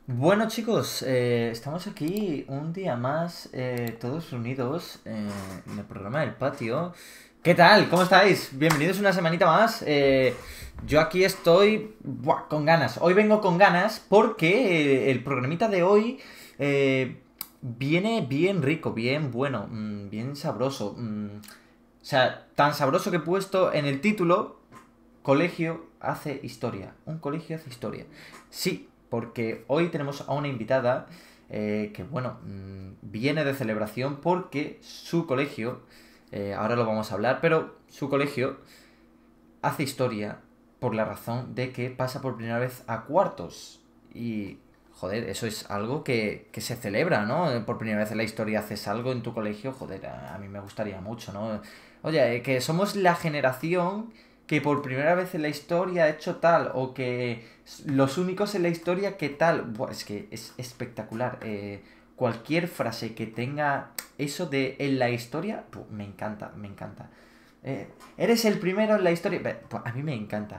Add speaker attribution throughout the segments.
Speaker 1: Bueno chicos, estamos aquí un día más, todos reunidos en el programa del patio. ¿Qué tal? ¿Cómo estáis? Bienvenidos una semanita más. Yo aquí estoy con ganas. Hoy vengo con ganas porque el programita de hoy viene bien rico, bien bueno, bien sabroso. O sea, tan sabroso que he puesto en el título: Colegio hace historia. Un colegio hace historia. Sí, porque hoy tenemos a una invitada que, bueno, viene de celebración porque su colegio, ahora lo vamos a hablar, pero su colegio hace historia por la razón de que pasa por primera vez a cuartos. Y, joder, eso es algo que se celebra, ¿no? Por primera vez en la historia haces algo en tu colegio, joder, a mí me gustaría mucho, ¿no? Oye, que somos la generación que por primera vez en la historia ha hecho tal, o que los únicos en la historia que tal. Buah, es que es espectacular. Cualquier frase que tenga eso de en la historia, me encanta, me encanta. Eres el primero en la historia. Pues a mí me encanta.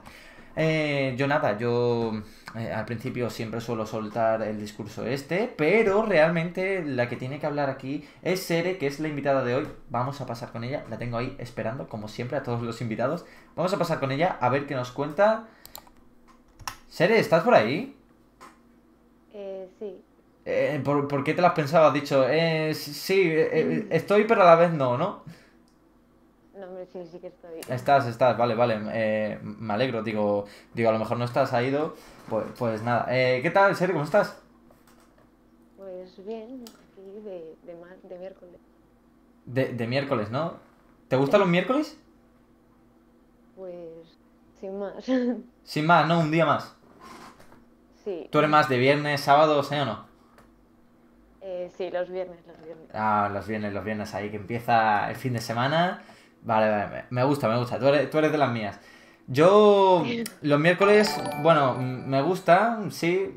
Speaker 1: Yo al principio siempre suelo soltar el discurso este, pero realmente la que tiene que hablar aquí es Sere, que es la invitada de hoy. Vamos a pasar con ella, la tengo ahí esperando, como siempre, a todos los invitados. Vamos a pasar con ella a ver qué nos cuenta. Sere, ¿estás por ahí?
Speaker 2: Sí,
Speaker 1: ¿Por qué te lo has pensado? Has dicho, sí,
Speaker 2: no,
Speaker 1: estoy, pero a la vez no, ¿no?
Speaker 2: hombre, sí, sí que estoy.
Speaker 1: Estás, vale, vale. Me alegro, digo, a lo mejor no estás, ha ido. Pues nada. ¿Qué tal, Seri? ¿Cómo estás?
Speaker 2: Pues bien, aquí de miércoles.
Speaker 1: De miércoles, ¿no? ¿Te gustan los miércoles?
Speaker 2: Pues sin más.
Speaker 1: Sin más, ¿no? Un día más.
Speaker 2: Sí,
Speaker 1: ¿Tú eres más de viernes, sábado, sí o no?
Speaker 2: sí, los viernes, los viernes.
Speaker 1: Ah, los viernes ahí que empieza el fin de semana. Vale, vale, me gusta, me gusta. Tú eres de las mías. Yo, los miércoles, bueno, me gusta, sí,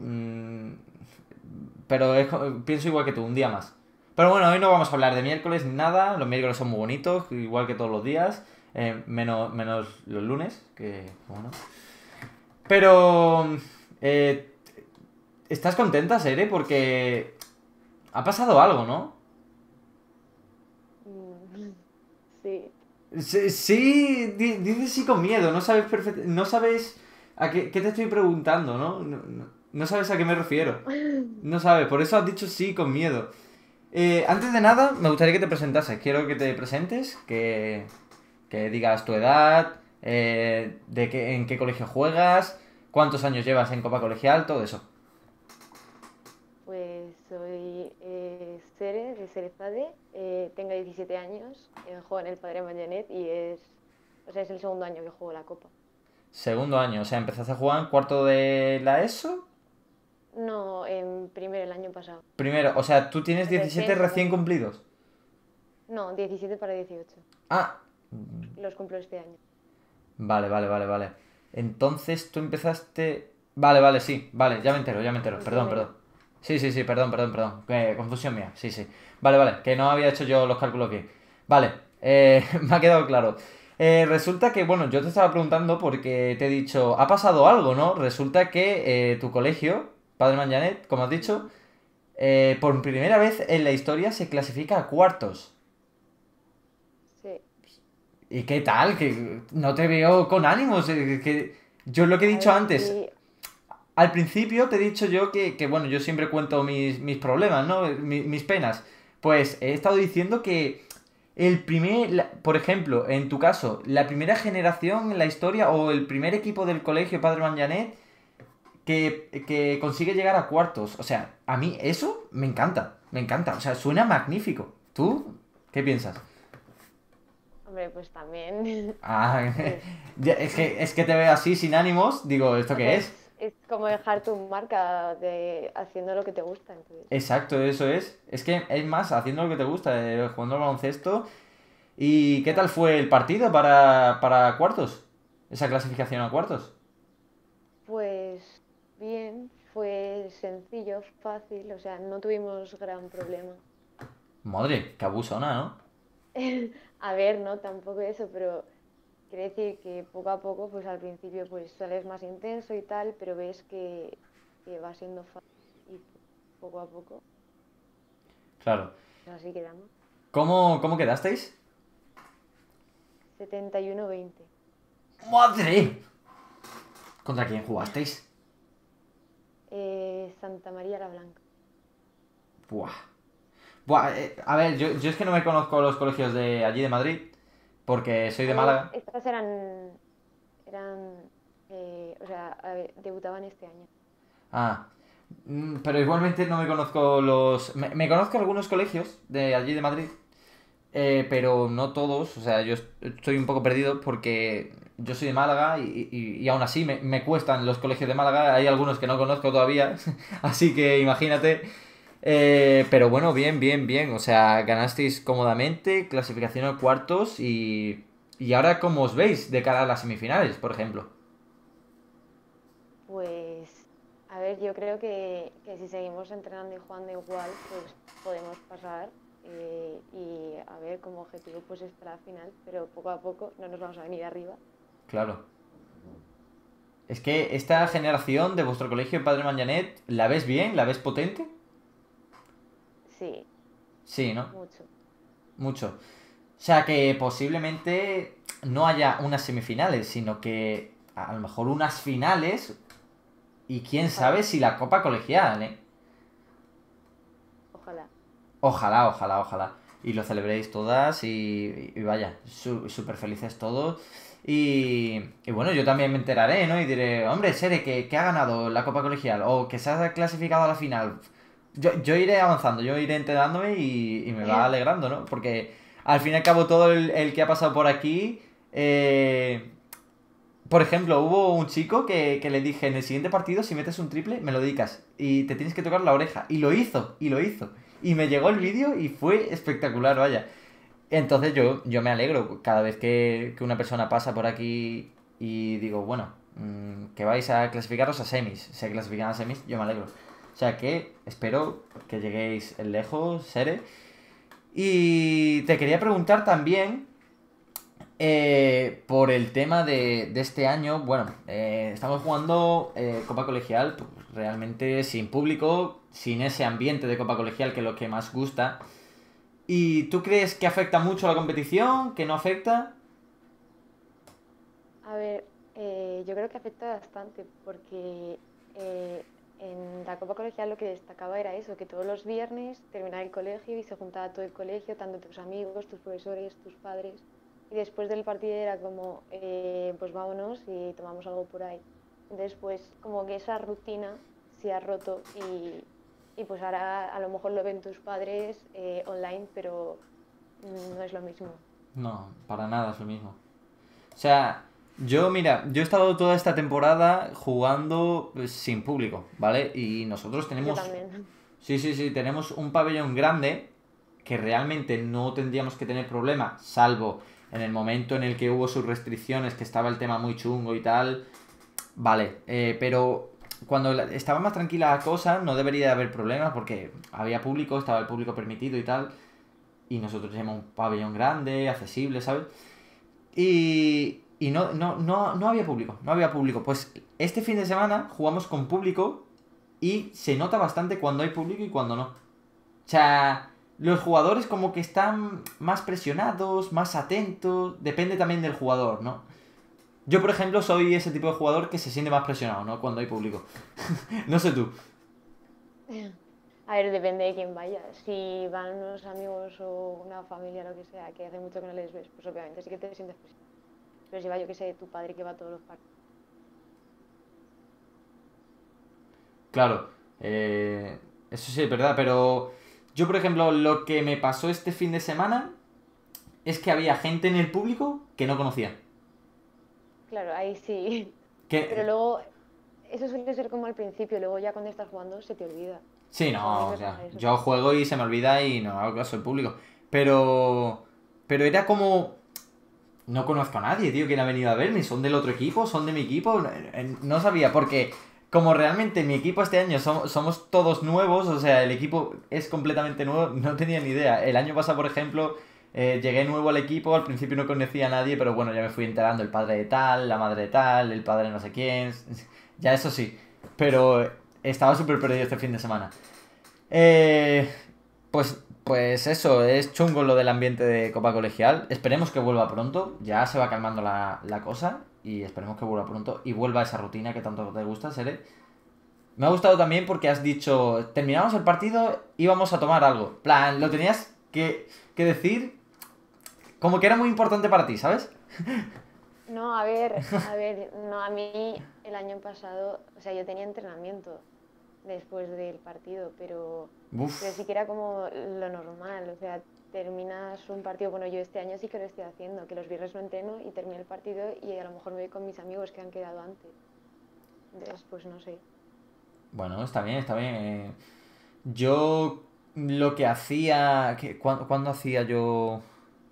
Speaker 1: pero pienso igual que tú, un día más. Pero bueno, hoy no vamos a hablar de miércoles ni nada. Los miércoles son muy bonitos, igual que todos los días. Menos los lunes, que bueno. Pero, eh, ¿estás contenta, Sere? Porque ha pasado algo, ¿no?
Speaker 2: Mm, Sí.
Speaker 1: Sí, sí, dices sí con miedo, no sabes no sabes a qué te estoy preguntando, ¿no? No sabes a qué me refiero. No sabes, por eso has dicho sí con miedo. Antes de nada, me gustaría que te presentases. Quiero que te presentes, que digas tu edad, en qué colegio juegas, cuántos años llevas en Copa Colegial, todo eso.
Speaker 2: Pues soy Sere, de Serezade, tengo 17 años, juego en el Padre Mañanet o sea, es el segundo año que juego la Copa.
Speaker 1: Segundo año, o sea, empezaste a jugar en cuarto de la ESO.
Speaker 2: No, en primero el año pasado.
Speaker 1: Primero, o sea, tú tienes 17
Speaker 2: Recién
Speaker 1: recién
Speaker 2: segundo.
Speaker 1: cumplidos.
Speaker 2: No, 17 para 18.
Speaker 1: Ah,
Speaker 2: Los cumplo este año.
Speaker 1: vale, vale, vale, vale. Entonces tú empezaste. Vale, vale, sí, vale, ya me entero, ya me entero.
Speaker 2: En
Speaker 1: Perdón,
Speaker 2: primero.
Speaker 1: perdón. Sí, sí, sí, perdón, perdón, perdón. Confusión mía, sí, sí. Vale, vale, que no había hecho yo los cálculos aquí. Vale, me ha quedado claro. Resulta que, bueno, yo te estaba preguntando porque te he dicho, ha pasado algo, ¿no? Resulta que tu colegio, Padre Manjanet, como has dicho, por primera vez en la historia se clasifica a cuartos.
Speaker 2: Sí.
Speaker 1: ¿Y qué tal? Que no te veo con ánimos. Que yo lo que he
Speaker 2: A
Speaker 1: dicho
Speaker 2: ver,
Speaker 1: antes,
Speaker 2: sí.
Speaker 1: al principio te he dicho yo bueno, yo siempre cuento mis problemas, ¿no? Mis penas. Pues he estado diciendo que por ejemplo, en tu caso, la primera generación en la historia o el primer equipo del colegio Padre Manjanet que consigue llegar a cuartos. O sea, a mí eso me encanta, me encanta. O sea, suena magnífico. ¿Tú qué piensas?
Speaker 2: Hombre, pues también.
Speaker 1: Ah,
Speaker 2: Es,
Speaker 1: es que te veo así sin ánimos. Digo, ¿esto
Speaker 2: o
Speaker 1: qué
Speaker 2: sea,
Speaker 1: es?
Speaker 2: es como dejar tu marca haciendo lo que te gusta. Entonces,
Speaker 1: Exacto, eso es. Es que es más, haciendo lo que te gusta, jugando al baloncesto. ¿Y qué tal
Speaker 2: claro.
Speaker 1: fue el partido para cuartos? Esa clasificación a cuartos.
Speaker 2: Pues bien, fue sencillo, fácil. O sea, no tuvimos gran problema.
Speaker 1: Madre, qué abusona, ¿no?
Speaker 2: A ver, no, tampoco eso, pero quiere decir que poco a poco, pues al principio, pues sales más intenso y tal, pero ves que va siendo fácil. poco a poco,
Speaker 1: Claro.
Speaker 2: pues así quedamos.
Speaker 1: ¿Cómo quedasteis?
Speaker 2: 71-20.
Speaker 1: ¡Madre! ¿Contra quién jugasteis?
Speaker 2: Santa María la Blanca.
Speaker 1: Buah. Buah, a ver, yo es que no me conozco los colegios de allí de Madrid, porque soy
Speaker 2: A
Speaker 1: de
Speaker 2: ver,
Speaker 1: Málaga.
Speaker 2: estas eran, o sea, a ver, debutaban este año.
Speaker 1: Ah, pero igualmente no me conozco los... Me conozco algunos colegios de allí de Madrid, pero no todos. O sea, yo estoy un poco perdido porque yo soy de Málaga y aún así me cuestan los colegios de Málaga. Hay algunos que no conozco todavía, así que imagínate. Pero bueno, bien, bien, bien. O sea, ganasteis cómodamente, clasificación a cuartos y ahora cómo os veis de cara a las semifinales, por ejemplo.
Speaker 2: Pues, a ver, yo creo que si seguimos entrenando y jugando igual, pues podemos pasar. Y a ver, como objetivo, pues está la final, pero poco a poco no nos vamos a venir arriba.
Speaker 1: Claro. Es que esta generación de vuestro colegio Padre Manjanet, ¿la ves bien? ¿La ves potente?
Speaker 2: Sí,
Speaker 1: Sí, ¿no?
Speaker 2: mucho.
Speaker 1: Mucho. O sea que posiblemente no haya unas semifinales, sino que a lo mejor unas finales y quién sabe
Speaker 2: Ojalá,
Speaker 1: si la copa colegial, ¿eh?
Speaker 2: ojalá.
Speaker 1: Ojalá, ojalá, ojalá. Y lo celebréis todas y vaya, súper felices todos. Y bueno, yo también me enteraré, ¿no? Y diré, hombre, Sere, que ha ganado la Copa Colegial o que se ha clasificado a la final. Yo iré avanzando, yo iré enterándome y me va alegrando, ¿no? Porque al fin y al cabo todo el que ha pasado por aquí... por ejemplo, hubo un chico que le dije, en el siguiente partido, si metes un triple, me lo dedicas. Y te tienes que tocar la oreja. Y lo hizo, y lo hizo. Y me llegó el vídeo y fue espectacular, vaya. Entonces yo me alegro cada vez que una persona pasa por aquí y digo, bueno, que vais a clasificaros a semis. Se clasifican a semis, yo me alegro. O sea que espero que lleguéis lejos, Sere. Y te quería preguntar también por el tema de este año. Bueno, estamos jugando Copa Colegial pues, realmente sin público, sin ese ambiente de Copa Colegial que es lo que más gusta. ¿Y tú crees que afecta mucho a la competición? ¿Que no afecta?
Speaker 2: A ver, yo creo que afecta bastante porque en la Copa Colegial lo que destacaba era eso, que todos los viernes terminaba el colegio y se juntaba todo el colegio, tanto tus amigos, tus profesores, tus padres. Y después del partido era como, pues vámonos y tomamos algo por ahí. Entonces, pues como que esa rutina se ha roto y pues ahora a lo mejor lo ven tus padres online, pero no es lo mismo.
Speaker 1: No, para nada es lo mismo. O sea, mira, yo he estado toda esta temporada jugando pues, sin público, ¿vale? Y nosotros
Speaker 2: Yo
Speaker 1: tenemos,
Speaker 2: también.
Speaker 1: sí, sí, sí, tenemos un pabellón grande que realmente no tendríamos que tener problema, salvo en el momento en el que hubo sus restricciones, que estaba el tema muy chungo y tal, vale, pero cuando estaba más tranquila la cosa no debería de haber problemas porque había público, estaba el público permitido y tal, y nosotros tenemos un pabellón grande, accesible, ¿sabes? Y no había público, no había público. Pues este fin de semana jugamos con público y se nota bastante cuando hay público y cuando no. O sea, los jugadores como que están más presionados, más atentos, depende también del jugador, ¿no? Yo, por ejemplo, soy ese tipo de jugador que se siente más presionado, ¿no? Cuando hay público. No sé tú.
Speaker 2: A ver, depende de quién vaya. Si van unos amigos o una familia, lo que sea, que hace mucho que no les ves, pues obviamente sí que te sientes presionado. Pero si va, yo que sé, tu padre que va a todos los partidos.
Speaker 1: Claro, eso sí es verdad, pero yo, por ejemplo, lo que me pasó este fin de semana es que había gente en el público que no conocía.
Speaker 2: Claro, ahí sí. Pero
Speaker 1: Que,
Speaker 2: luego, eso suele ser como al principio, luego ya cuando estás jugando se te olvida.
Speaker 1: sí,
Speaker 2: O sea, a mí
Speaker 1: no, o
Speaker 2: me
Speaker 1: sea,
Speaker 2: pasa eso.
Speaker 1: yo juego y se me olvida y no hago caso al público. Pero, pero era como, no conozco a nadie, tío, que ha venido a verme. ¿Son del otro equipo? ¿Son de mi equipo? No sabía, porque como realmente mi equipo este año somos todos nuevos, o sea, el equipo es completamente nuevo, no tenía ni idea. El año pasado, por ejemplo, llegué nuevo al equipo, al principio no conocía a nadie, pero bueno, ya me fui enterando el padre de tal, la madre de tal, el padre de no sé quién. Ya eso sí, pero estaba súper perdido este fin de semana. Eh, pues eso, es chungo lo del ambiente de Copa Colegial. Esperemos que vuelva pronto. Ya se va calmando la cosa. Y esperemos que vuelva pronto. Y vuelva esa rutina que tanto te gusta, Sere. Me ha gustado también porque has dicho, terminamos el partido, íbamos a tomar algo. Plan, lo tenías que decir como que era muy importante para ti, ¿sabes?
Speaker 2: No, a ver, no, a mí el año pasado, o sea, yo tenía entrenamiento después del partido, pero
Speaker 1: Uf,
Speaker 2: sí que era como lo normal, o sea, terminas un partido, bueno, yo este año sí que lo estoy haciendo, que los viernes no entreno y termino el partido y a lo mejor me voy con mis amigos que han quedado antes. Entonces, pues no sé.
Speaker 1: bueno, está bien, está bien. Yo lo que hacía... ¿Cuándo hacía yo?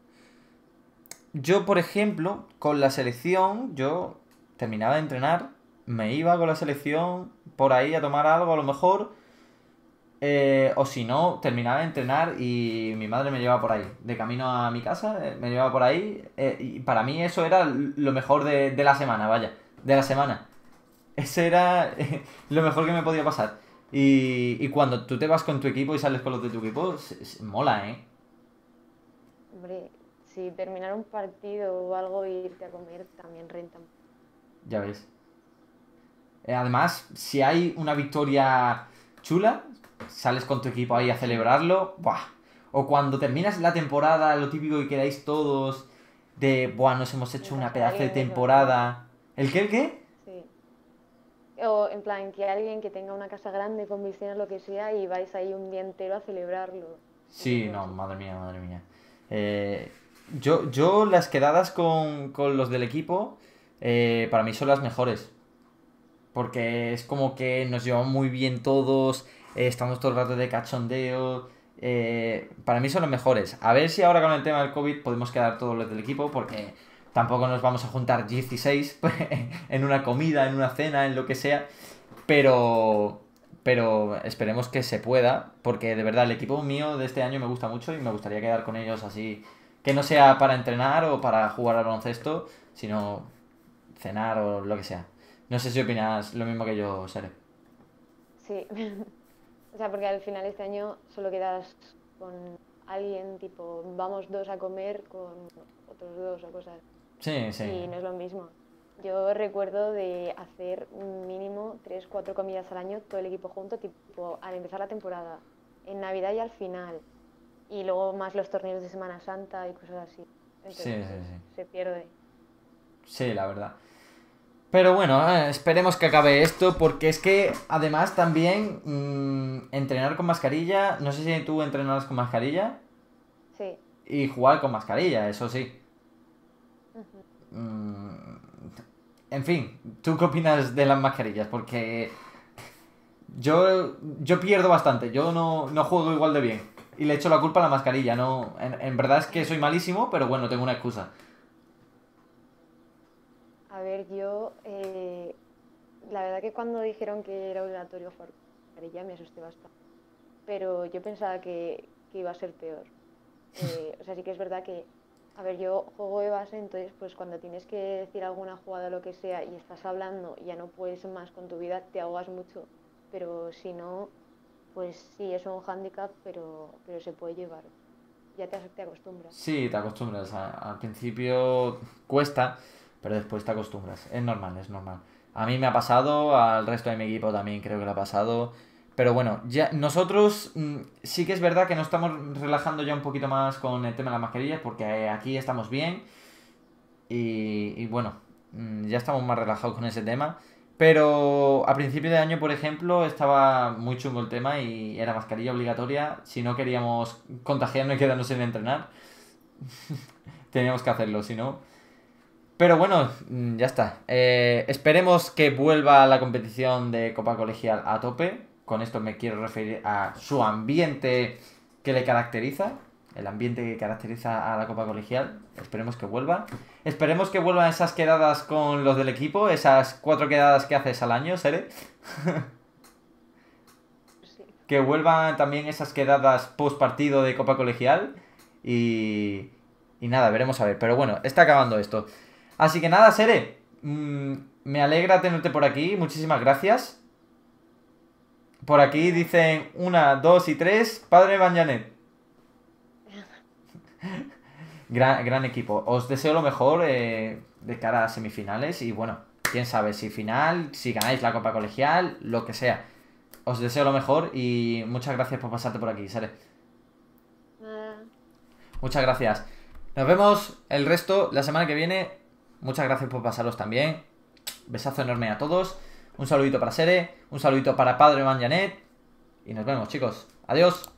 Speaker 1: Yo, por ejemplo, con la selección, yo terminaba de entrenar, me iba con la selección por ahí a tomar algo a lo mejor, o si no, terminaba de entrenar y mi madre me llevaba por ahí, de camino a mi casa, me llevaba por ahí, y para mí eso era lo mejor de la semana, vaya, de la semana. Ese era lo mejor que me podía pasar. Y cuando tú te vas con tu equipo y sales con los de tu equipo, mola, ¿eh?
Speaker 2: Hombre, si terminar un partido o algo e irte a comer también renta.
Speaker 1: Ya ves. Además, si hay una victoria chula, sales con tu equipo ahí
Speaker 2: Buah,
Speaker 1: a celebrarlo. ¡Buah! O cuando terminas la temporada, lo típico que quedáis todos de, ¡buah! Nos hemos
Speaker 2: en
Speaker 1: hecho una
Speaker 2: casa de
Speaker 1: pedazo de
Speaker 2: alguien eso, sí,
Speaker 1: temporada. ¿El qué? ¿El qué?
Speaker 2: sí. O en plan, que alguien que tenga una casa grande con piscina, lo que sea, y vais ahí un día entero a celebrarlo. Entonces,
Speaker 1: Sí,
Speaker 2: no
Speaker 1: no,
Speaker 2: sé.
Speaker 1: madre mía, madre mía. Yo las quedadas con los del equipo, para mí son las mejores. Porque es como que nos llevamos muy bien todos, estamos todo el rato de cachondeo. Para mí son los mejores. A ver si ahora con el tema del COVID podemos quedar todos los del equipo, porque tampoco nos vamos a juntar 16 en una comida, en una cena, en lo que sea. Pero, pero esperemos que se pueda, porque de verdad el equipo mío de este año me gusta mucho y me gustaría quedar con ellos así. Que no sea para entrenar o para jugar al baloncesto, sino cenar o lo que sea. No sé si opinas lo mismo que yo, Sere.
Speaker 2: Sí. O sea, porque al final este año solo quedas con alguien, tipo, vamos dos a comer con otros dos o cosas.
Speaker 1: Sí, sí.
Speaker 2: Y no es lo mismo. Yo recuerdo de hacer mínimo tres, cuatro comidas al año, todo el equipo junto, tipo, al empezar la temporada, en Navidad y al final. Y luego más los torneos de Semana Santa y cosas así.
Speaker 1: Sí,
Speaker 2: Entonces, no
Speaker 1: sí,
Speaker 2: sé,
Speaker 1: sí.
Speaker 2: se pierde.
Speaker 1: Sí, la verdad. Pero bueno, esperemos que acabe esto, porque es que además también entrenar con mascarilla, no sé si tú entrenarás con mascarilla,
Speaker 2: Sí.
Speaker 1: y jugar con mascarilla, eso sí.
Speaker 2: Ujú.
Speaker 1: Mm, en fin, ¿tú qué opinas de las mascarillas? Porque yo pierdo bastante, yo no juego igual de bien. Y le echo la culpa a la mascarilla, no. En verdad es que soy malísimo, pero bueno, tengo una excusa.
Speaker 2: A ver, yo, la verdad que cuando dijeron que era obligatorio jugar con mascarilla me asusté bastante. Pero yo pensaba que iba a ser peor. O sea, sí que es verdad que, a ver, yo juego de base, entonces pues cuando tienes que decir alguna jugada o lo que sea y estás hablando, ya no puedes más con tu vida, te ahogas mucho. Pero si no, pues sí, es un hándicap, pero se puede llevar. Ya te acostumbras.
Speaker 1: Sí, te acostumbras. Al principio cuesta, pero después te acostumbras. Es normal, es normal. A mí me ha pasado, al resto de mi equipo también creo que le ha pasado. Pero bueno, ya nosotros sí que es verdad que nos estamos relajando ya un poquito más con el tema de las mascarillas, porque aquí estamos bien. Y bueno, ya estamos más relajados con ese tema. Pero a principio de año, por ejemplo, estaba muy chungo el tema y era mascarilla obligatoria. Si no queríamos contagiarnos y quedarnos sin entrenar, teníamos que hacerlo, si no. Pero bueno, ya está. Esperemos que vuelva la competición de Copa Colegial a tope. Con esto me quiero referir a su ambiente que le caracteriza. El ambiente que caracteriza a la Copa Colegial. Esperemos que vuelva. Esperemos que vuelvan esas quedadas con los del equipo. Esas 4 quedadas que haces al año, Sere.
Speaker 2: Sí.
Speaker 1: Que vuelvan también esas quedadas post partido de Copa Colegial. Y, y nada, veremos a ver. Pero bueno, está acabando esto. Así que nada, Sere. Me alegra tenerte por aquí. Muchísimas gracias Por aquí dicen 1, 2 y 3, Padre Manjanet. Gran equipo. Os deseo lo mejor de cara a semifinales y bueno, quién sabe, si final, si ganáis la Copa Colegial, lo que sea. Os deseo lo mejor y muchas gracias por pasarte por aquí, Sare.
Speaker 2: Nada.
Speaker 1: Muchas gracias. Nos vemos el resto la semana que viene. Muchas gracias por pasaros también. Besazo enorme a todos. Un saludito para Sere, un saludito para Padre Manjanet. Y nos vemos, chicos. Adiós.